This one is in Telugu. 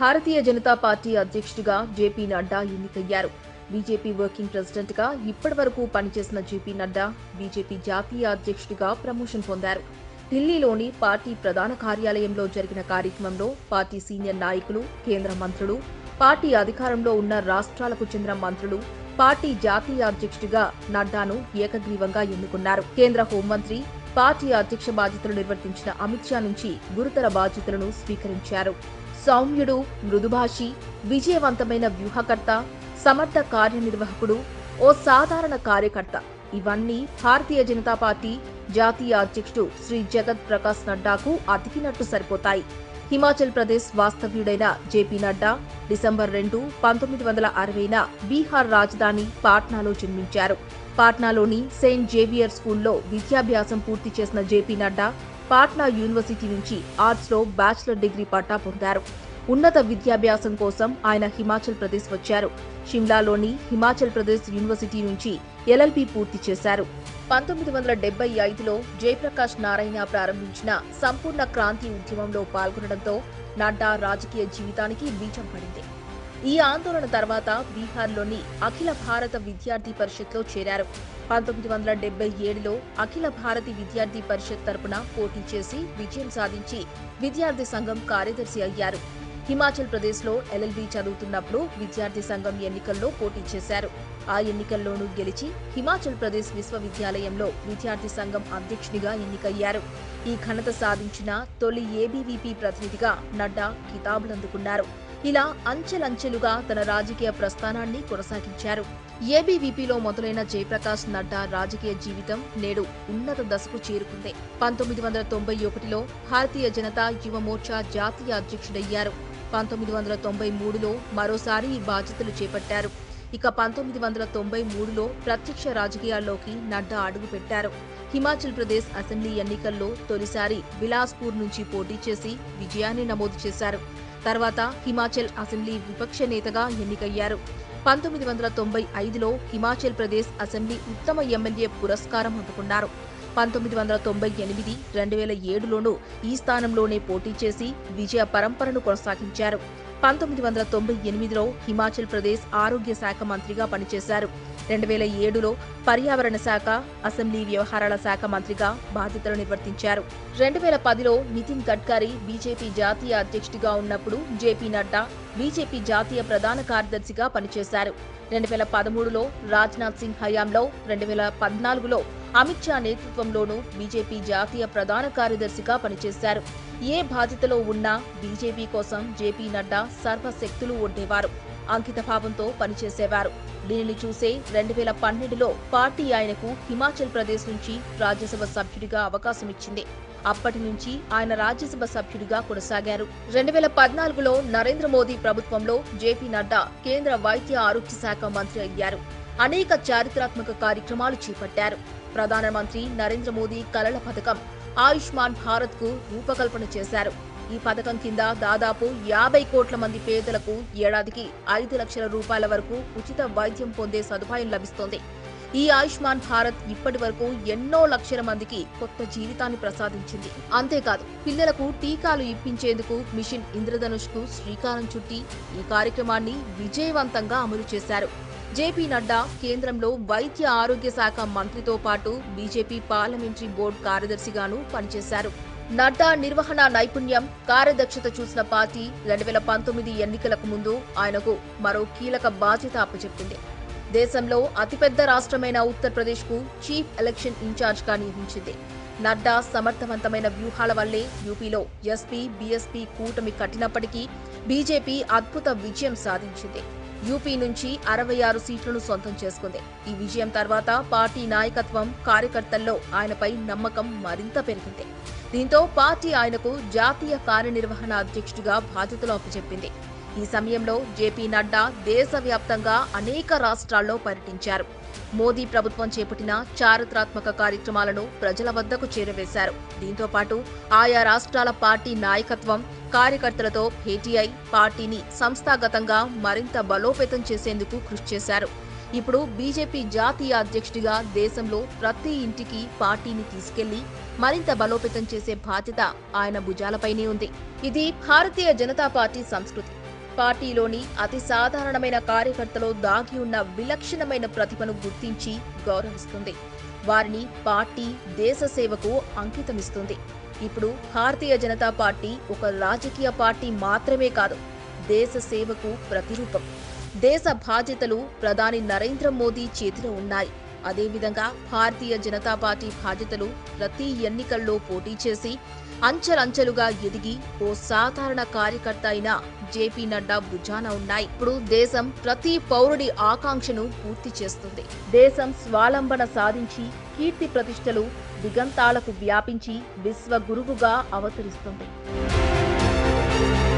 భారతీయ జనతా పార్టీ అధ్యక్షుడిగా జేపీ నడ్డా ఎన్నికయ్యారు. బీజేపీ వర్కింగ్ ప్రెసిడెంట్ గా ఇప్పటివరకు పనిచేసిన జేపీ నడ్డా బీజేపీ జాతీయ అధ్యక్షుడిగా ప్రమోషన్ పొందారు. ఢిల్లీలోని పార్టీ ప్రధాన కార్యాలయంలో జరిగిన కార్యక్రమంలో పార్టీ సీనియర్ నాయకులు, కేంద్ర మంత్రులు, పార్టీ అధికారంలో ఉన్న రాష్ట్రాలకు చెందిన మంత్రులు పార్టీ జాతీయ అధ్యక్షుడిగా నడ్డాను ఏకగ్రీవంగా ఎన్నుకున్నారు. కేంద్ర హోంమంత్రి, పార్టీ అధ్యక్ష బాధ్యతలు నిర్వర్తించిన అమిత్ షా నుంచి గురుతర బాధ్యతలను స్వీకరించారు. సౌమ్యుడు, మృదుభాషి, విజయవంతమైన వ్యూహకర్త, సమర్థ కార్యనిర్వాహకుడు, ఓ సాధారణ కార్యకర్త, ఇవన్నీ భారతీయ జనతా పార్టీ జాతీయ అధ్యక్షుడు శ్రీ జగత్ ప్రకాశ్ నడ్డాకు అతికినట్టు సరిపోతాయి. హిమాచల్ ప్రదేశ్ వాస్తవ్యుడైన జేపీ నడ్డా డిసెంబర్ 2, 1960న బీహార్ రాజధాని పాట్నాలో జన్మించారు. పాట్నాలోని సెయింట్ జేవియర్ స్కూల్లో విద్యాభ్యాసం పూర్తి చేసిన జేపీ నడ్డా పాట్నా యూనివర్సిటీ నుంచి ఆర్ట్స్లో బ్యాచిలర్ డిగ్రీ పట్టా పొందారు. ఉన్నత విద్యాభ్యాసం కోసం ఆయన హిమాచల్ ప్రదేశ్ వచ్చారు. షిమ్లాలోని హిమాచల్ ప్రదేశ్ యూనివర్సిటీ నుంచి ఎల్ఎల్బీ పూర్తి చేశారు. 1975లో జయప్రకాష్ నారాయణ ప్రారంభించిన సంపూర్ణ క్రాంతి ఉద్యమంలో పాల్గొనడంతో నడ్డా రాజకీయ జీవితానికి బీజం పడింది. ఈ ఆందోళన తర్వాత బీహార్లోని అఖిల భారత విద్యార్థి పరిషత్లో చేరారు. 1977లో అఖిల భారతి విద్యార్థి పరిషత్ తరపున పోటీ చేసి విజయం సాధించి విద్యార్థి సంఘం కార్యదర్శి అయ్యారు. హిమాచల్ ప్రదేశ్లో ఎల్ఎల్బీ చదువుతున్నప్పుడు విద్యార్థి సంఘం ఎన్నికల్లో పోటీ చేశారు. ఆ ఎన్నికల్లోనూ గెలిచి హిమాచల్ ప్రదేశ్ విశ్వవిద్యాలయంలో విద్యార్థి సంఘం అధ్యక్షునిగా ఎన్నికయ్యారు. ఈ ఘనత సాధించిన తొలి ఏబీవీపీ ప్రతినిధిగా నడ్డా కితాబులందుకున్నారు. ఇలా అంచెలంచెలుగా తన రాజకీయ ప్రస్థానాన్ని కొనసాగించారు. ఏబీవీపీలో మొదలైన జయప్రకాష్ నడ్డా రాజకీయ జీవితం నేడు ఉన్నత దశకు చేరుకుంది. 1991లో భారతీయ జనతా యువ మోర్చా జాతీయ అధ్యక్షుడయ్యారు. 1993లో మరోసారి ఈ బాధ్యతలు చేపట్టారు. ఇక 1993లో ప్రత్యక్ష రాజకీయాల్లోకి నడ్డా అడుగుపెట్టారు. హిమాచల్ ప్రదేశ్ అసెంబ్లీ ఎన్నికల్లో తొలిసారి బిలాస్పూర్ నుంచి పోటీ చేసి విజయాన్ని నమోదు చేశారు. తర్వాత హిమాచల్ అసెంబ్లీ విపక్ష నేతగా ఎన్నికయ్యారు. 1995లో హిమాచల్ ప్రదేశ్ అసెంబ్లీ ఉత్తమ ఎమ్మెల్యే పురస్కారం అందుకున్నారు. 1998, 2007లోనూ ఈ స్థానంలోనే పోటీ చేసి విజయ పరంపరను కొనసాగించారు. 1998లో హిమాచల్ ప్రదేశ్ ఆరోగ్య శాఖ మంత్రిగా పనిచేశారు. 2007లో పర్యావరణ శాఖ, అసెంబ్లీ వ్యవహారాల శాఖ మంత్రిగా బాధ్యతలు నిర్వర్తించారు. 2010లో నితిన్ గడ్కరీ బీజేపీ జాతీయ అధ్యక్షుడిగా ఉన్నప్పుడు జేపీ నడ్డా బీజేపీ జాతీయ ప్రధాన కార్యదర్శిగా పనిచేశారు. 2013లో రాజ్నాథ్ సింగ్ హయాంలో, 2014లో అమిత్ షా నేతృత్వంలోనూ బీజేపీ జాతీయ ప్రధాన కార్యదర్శిగా పనిచేశారు. ఏ బాధ్యతలో ఉన్నా బీజేపీ కోసం జేపీ నడ్డా సర్వశక్తులు ఒడ్డేవారు. అంకితభావంతో పనిచేసేవారు. దీనిని చూసే 2012లో పార్టీ ఆయనకు హిమాచల్ ప్రదేశ్ నుంచి రాజ్యసభ సభ్యుడిగా అవకాశం ఇచ్చింది. అప్పటి నుంచి ఆయన రాజ్యసభ సభ్యుడిగా కొనసాగారు. 2014లో నరేంద్ర మోదీ ప్రభుత్వంలో జేపీ నడ్డా కేంద్ర వైద్య ఆరోగ్య శాఖ మంత్రి అయ్యారు. అనేక చారిత్రాత్మక కార్యక్రమాలు చేపట్టారు. ప్రధానమంత్రి నరేంద్ర మోదీ కలల పథకం ఆయుష్మాన్ భారత్ కు రూపకల్పన చేశారు. ఈ పథకం కింద దాదాపు 50 కోట్ల మంది పేదలకు ఏడాదికి 5 లక్షల రూపాయల వరకు ఉచిత వైద్యం పొందే సదుపాయం లభిస్తోంది. ఈ ఆయుష్మాన్ భారత్ ఇప్పటి వరకు ఎన్నో లక్షల మందికి కొత్త జీవితాన్ని ప్రసాదించింది. అంతేకాదు, పిల్లలకు టీకాలు ఇప్పించేందుకు మిషన్ ఇంద్రధనుష్ కు శ్రీకారం చుట్టి ఈ కార్యక్రమాన్ని విజయవంతంగా అమలు చేశారు. జేపీ నడ్డా కేంద్రంలో వైద్య ఆరోగ్య శాఖ మంత్రితో పాటు బీజేపీ పార్లమెంటరీ బోర్డు కార్యదర్శిగాను పనిచేశారు. నడ్డా నిర్వహణ నైపుణ్యం, కార్యదక్షత చూసిన పార్టీ 2019 ఎన్నికలకు ముందు ఆయనకు మరో కీలక బాధ్యత అప్పచెప్పింది. దేశంలో అతిపెద్ద రాష్ట్రమైన ఉత్తరప్రదేశ్ కు చీఫ్ ఎలక్షన్ ఇన్ఛార్జ్ గా నియమించింది. నడ్డా సమర్థవంతమైన వ్యూహాల వల్లే యూపీలో ఎస్పీ, బీఎస్పీ కూటమి కట్టినప్పటికీ బీజేపీ అద్భుత విజయం సాధించింది. యూపీ నుంచి 66 సీట్లను సొంతం చేసుకుంది. ఈ విజయం తర్వాత పార్టీ నాయకత్వం, కార్యకర్తల్లో ఆయనపై నమ్మకం మరింత పెరిగింది. దీంతో పార్టీ ఆయనకు జాతీయ కార్యనిర్వహణ అధ్యక్షుడిగా బాధ్యతలు అప్పచెప్పింది. ఈ సమయంలో జేపీ నడ్డా దేశవ్యాప్తంగా అనేక రాష్ట్రాల్లో పర్యటించారు. మోదీ ప్రభుత్వం చేపట్టిన చారిత్రాత్మక కార్యక్రమాలను ప్రజల వద్దకు చేరవేశారు. దీంతో పాటు ఆయా రాష్ట్రాల పార్టీ నాయకత్వం, కార్యకర్తలతో భేటీ అయి పార్టీని సంస్థాగతంగా మరింత బలోపేతం చేసేందుకు కృషి చేశారు. ఇప్పుడు బీజేపీ జాతీయ అధ్యక్షుడిగా దేశంలో ప్రతి ఇంటికి పార్టీని తీసుకెళ్లి మరింత బలోపేతం చేసే బాధ్యత ఆయన భుజాలపైనే ఉంది. ఇది భారతీయ జనతా పార్టీ సంస్కృతి. పార్టీలోని అతి సాధారణమైన కార్యకర్తలో దాగి ఉన్న విలక్షణమైన ప్రతిభను గుర్తించి గౌరవిస్తుంది. వారిని పార్టీ దేశ సేవకు అంకితమిస్తుంది. ఇప్పుడు భారతీయ జనతా పార్టీ ఒక రాజకీయ పార్టీ మాత్రమే కాదు, దేశ సేవకు ప్రతిరూపం. దేశ బాధ్యతలు ప్రధాని నరేంద్ర మోదీ చేతిలో ఉన్నాయి. అదేవిధంగా భారతీయ జనతా పార్టీ బాధ్యతలు ప్రతి ఎన్నికల్లో పోటీ చేసి అంచెలంచెలుగా ఎదిగి ఓ సాధారణ కార్యకర్త అయిన జేపీ నడ్డా భుజాన ఉన్నాయి. ఇప్పుడు దేశం ప్రతి పౌరుడి ఆకాంక్షను పూర్తి చేస్తుంది. దేశం స్వాలంబన సాధించి కీర్తి ప్రతిష్టలు దిగంతాలకు వ్యాపించి విశ్వ గురువుగా అవతరిస్తుంది.